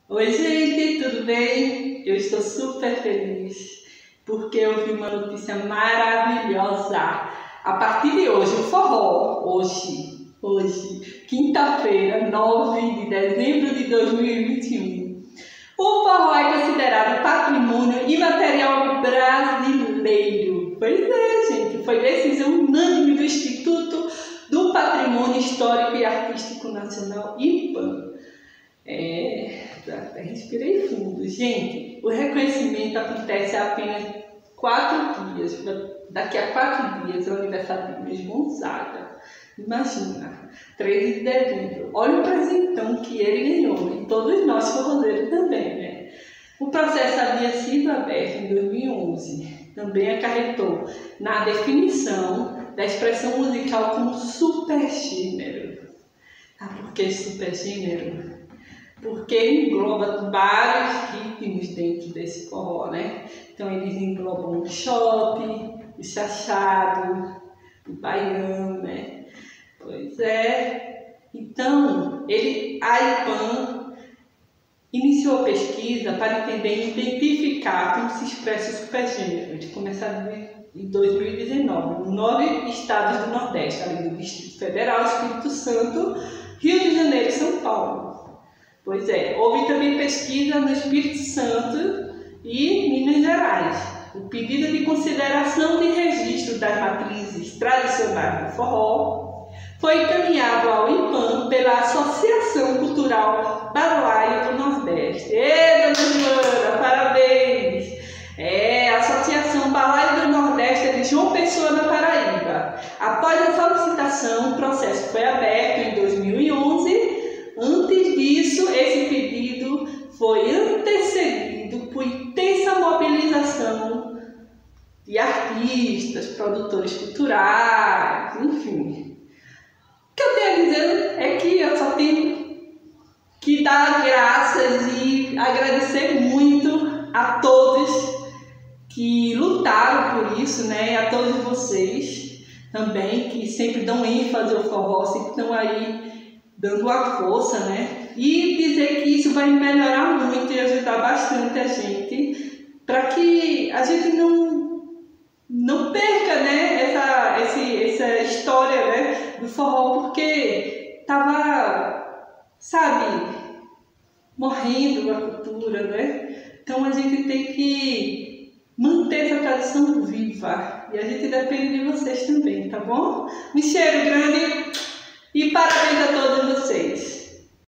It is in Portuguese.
Oi, gente, tudo bem? Eu estou super feliz porque eu vi uma notícia maravilhosa. A partir de hoje, o forró, hoje, quinta-feira, 9 de dezembro de 2021, o forró é considerado patrimônio imaterial brasileiro. Pois é, gente, foi decisão unânime do Instituto do Patrimônio Histórico e Artístico Nacional, IPAN. Até respirei fundo. Gente, o reconhecimento acontece há apenas 4 dias. Daqui a 4 dias é o aniversário de Luiz Gonzaga. Imagina, 13 de dezembro. Olha o presentão que ele ganhou, né? Todos nós forrozeiros também, né? O processo havia sido aberto em 2011. Também acarretou na definição da expressão musical como supergênero. Ah, por que supergênero? Porque engloba vários ritmos dentro desse forró, né? Então eles englobam o chope, o chachado, o baião, né? Pois é. Então, a IPAN iniciou a pesquisa para entender e identificar como se expressa o supergênero. Eles começaram em 2019, em 9 estados do Nordeste, além do Distrito Federal, Espírito Santo, Rio de Janeiro e São Paulo. Pois é, houve também pesquisa no Espírito Santo e Minas Gerais. O pedido de consideração de registro das matrizes tradicionais do forró foi encaminhado ao IPAN pela Associação Cultural Balaio do Nordeste. Dona Joana, parabéns! A Associação Balaio do Nordeste é de João Pessoa, na Paraíba. Após a solicitação, o processo foi aberto em 2011. Antes disso, esse pedido foi antecedido por intensa mobilização de artistas, produtores culturais, enfim. O que eu tenho a dizer é que eu só tenho que dar graças e agradecer muito a todos que lutaram por isso, né? A todos vocês também, que sempre dão ênfase ao forró, sempre estão aí dando a força, né? E dizer que isso vai melhorar muito e ajudar bastante a gente, para que a gente não perca, né, essa história, né, do forró, porque tava, sabe, morrendo a cultura, né? Então a gente tem que manter essa tradição viva, e a gente depende de vocês também, tá bom? Um cheiro grande e parabéns a todos vocês!